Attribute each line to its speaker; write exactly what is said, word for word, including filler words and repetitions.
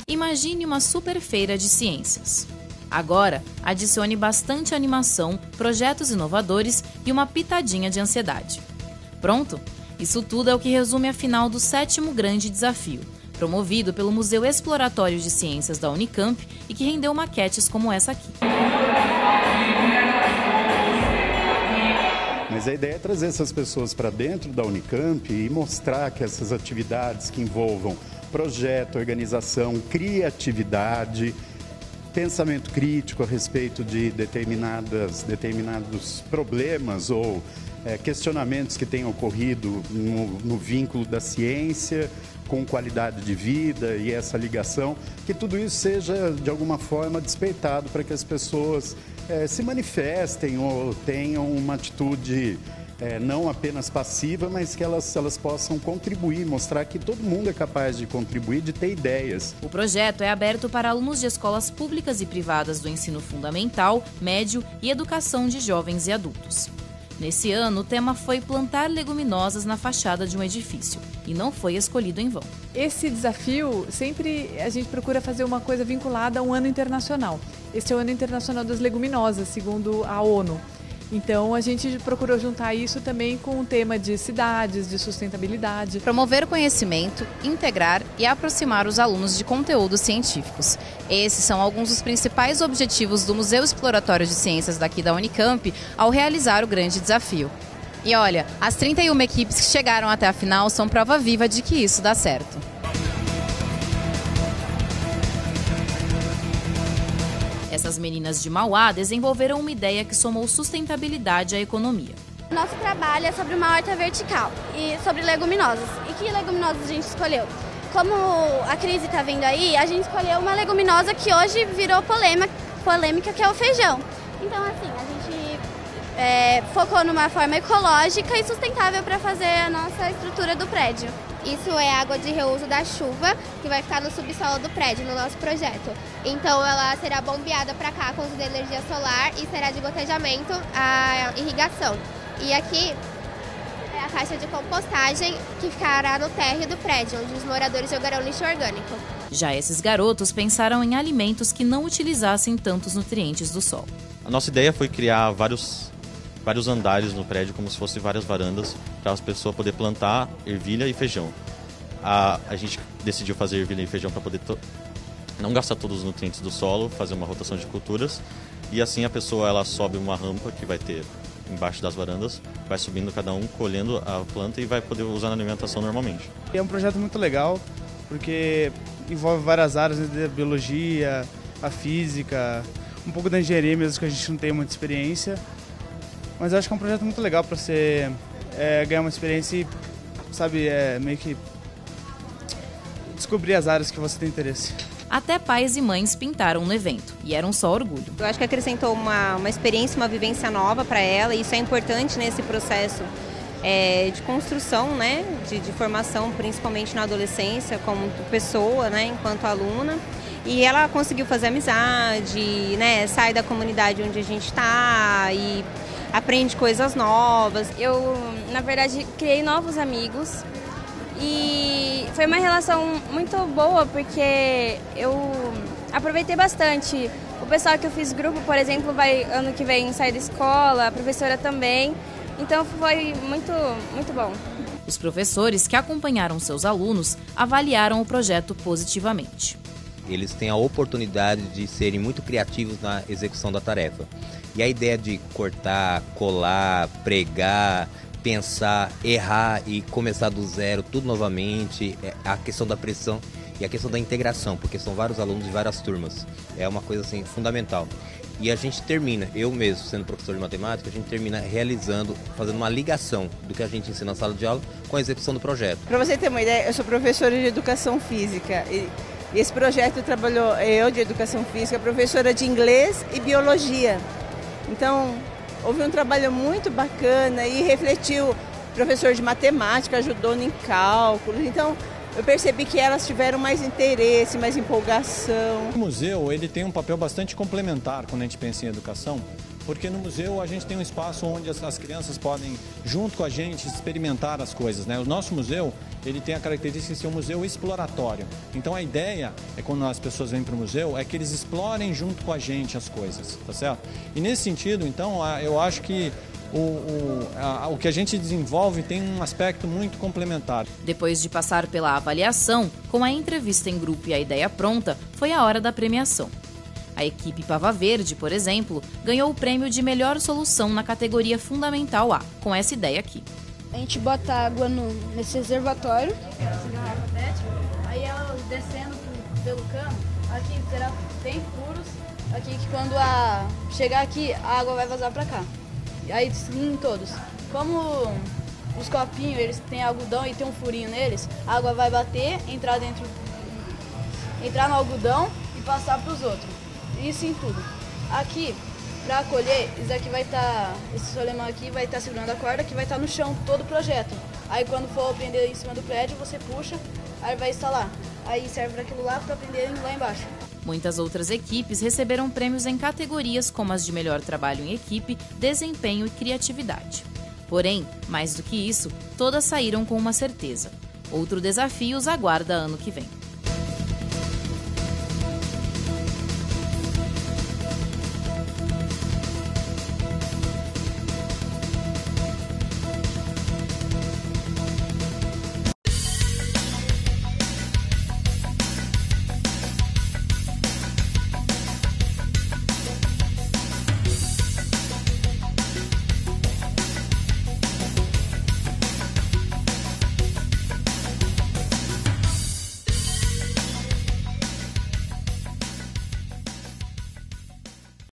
Speaker 1: Imagine uma super feira de ciências. Agora, adicione bastante animação, projetos inovadores e uma pitadinha de ansiedade. Pronto? Isso tudo é o que resume a final do sétimo grande desafio, promovido pelo Museu Exploratório de Ciências da Unicamp e que rendeu maquetes como essa aqui.
Speaker 2: Mas a ideia é trazer essas pessoas para dentro da Unicamp e mostrar que essas atividades que envolvam projeto, organização, criatividade, pensamento crítico a respeito de determinadas, determinados problemas ou é, questionamentos que tenham ocorrido no, no vínculo da ciência com qualidade de vida e essa ligação, que tudo isso seja de alguma forma despertado para que as pessoas é, se manifestem ou tenham uma atitude É, não apenas passiva, mas que elas, elas possam contribuir, mostrar que todo mundo é capaz de contribuir, de ter ideias.
Speaker 1: O projeto é aberto para alunos de escolas públicas e privadas do ensino fundamental, médio e educação de jovens e adultos. Nesse ano, o tema foi plantar leguminosas na fachada de um edifício, e não foi escolhido em vão.
Speaker 3: Esse desafio, sempre a gente procura fazer uma coisa vinculada a um ano internacional. Esse é o Ano Internacional das Leguminosas, segundo a ONU. Então, a gente procurou juntar isso também com o tema de cidades, de sustentabilidade.
Speaker 1: Promover o conhecimento, integrar e aproximar os alunos de conteúdos científicos. Esses são alguns dos principais objetivos do Museu Exploratório de Ciências daqui da Unicamp ao realizar o grande desafio. E olha, as trinta e uma equipes que chegaram até a final são prova viva de que isso dá certo. Essas meninas de Mauá desenvolveram uma ideia que somou sustentabilidade à economia.
Speaker 4: Nosso trabalho é sobre uma horta vertical e sobre leguminosas. E que leguminosas a gente escolheu? Como a crise está vindo aí, a gente escolheu uma leguminosa que hoje virou polêmica, polêmica que é o feijão. Então, assim, a gente é, focou numa forma ecológica e sustentável para fazer a nossa estrutura do prédio. Isso é água de reuso da chuva, que vai ficar no subsolo do prédio, no nosso projeto. Então ela será bombeada para cá com uso de energia solar e será de gotejamento a irrigação. E aqui é a caixa de compostagem que ficará no térreo do prédio, onde os moradores jogarão lixo orgânico.
Speaker 1: Já esses garotos pensaram em alimentos que não utilizassem tantos nutrientes do solo.
Speaker 5: A nossa ideia foi criar vários... vários andares no prédio, como se fossem várias varandas, para as pessoas poderem plantar ervilha e feijão. A, a gente decidiu fazer ervilha e feijão para poder to- não gastar todos os nutrientes do solo, fazer uma rotação de culturas, e assim a pessoa ela sobe uma rampa que vai ter embaixo das varandas, vai subindo cada um, colhendo a planta e vai poder usar na alimentação normalmente.
Speaker 6: É um projeto muito legal, porque envolve várias áreas, da biologia, a física, um pouco da engenharia mesmo, que a gente não tem muita experiência. Mas eu acho que é um projeto muito legal para você é, ganhar uma experiência e, sabe, é, meio que descobrir as áreas que você tem interesse.
Speaker 1: Até pais e mães pintaram no evento, e eram só orgulho.
Speaker 7: Eu acho que acrescentou uma, uma experiência, uma vivência nova para ela, e isso é importante nesse processo é, de construção, né, de, de formação, principalmente na adolescência, como pessoa, né, enquanto aluna. E ela conseguiu fazer amizade, né, sai da comunidade onde a gente está e aprende coisas novas.
Speaker 8: Eu, na verdade, criei novos amigos e foi uma relação muito boa porque eu aproveitei bastante. O pessoal que eu fiz grupo, por exemplo, vai ano que vem sair da escola, a professora também. Então foi muito, muito bom.
Speaker 1: Os professores que acompanharam seus alunos avaliaram o projeto positivamente.
Speaker 9: Eles têm a oportunidade de serem muito criativos na execução da tarefa. E a ideia de cortar, colar, pregar, pensar, errar e começar do zero, tudo novamente, a questão da pressão e a questão da integração, porque são vários alunos de várias turmas. É uma coisa assim fundamental. E a gente termina, eu mesmo sendo professor de matemática, a gente termina realizando, fazendo uma ligação do que a gente ensina na sala de aula com a execução do projeto.
Speaker 10: Para você ter uma ideia, eu sou professora de educação física e esse projeto trabalhou eu de educação física, professora de inglês e biologia. Então, houve um trabalho muito bacana e refletiu, professor de matemática, ajudou em cálculos. Então, eu percebi que elas tiveram mais interesse, mais empolgação.
Speaker 11: O museu ele tem um papel bastante complementar quando a gente pensa em educação, porque no museu a gente tem um espaço onde as, as crianças podem, junto com a gente, experimentar as coisas, né? O nosso museu, ele tem a característica de ser um museu exploratório. Então a ideia é, quando as pessoas vêm para o museu, é que eles explorem junto com a gente as coisas, tá certo? E nesse sentido, então, eu acho que O, o, a, o que a gente desenvolve tem um aspecto muito complementar.
Speaker 1: Depois de passar pela avaliação, com a entrevista em grupo e a ideia pronta, foi a hora da premiação. A equipe Pava Verde, por exemplo, ganhou o prêmio de melhor solução na categoria Fundamental A, com essa ideia aqui.
Speaker 12: A gente bota água no, nesse reservatório. Essa garrafa P E T, aí ela descendo pelo cano, aqui será bem furos, aqui que quando a chegar aqui, a água vai vazar para cá. Aí sim, todos. Como os copinhos, eles têm algodão e tem um furinho neles, a água vai bater, entrar dentro, entrar no algodão e passar para os outros. Isso em tudo. Aqui, para colher, isso aqui vai estar, tá, esse solemão aqui vai estar tá segurando a corda que vai estar tá no chão todo o projeto. Aí quando for prender em cima do prédio, você puxa, aí vai instalar. Aí serve para aquilo lá para prender lá embaixo.
Speaker 1: Muitas outras equipes receberam prêmios em categorias como as de melhor trabalho em equipe, desempenho e criatividade. Porém, mais do que isso, todas saíram com uma certeza: outro desafio os aguarda ano que vem.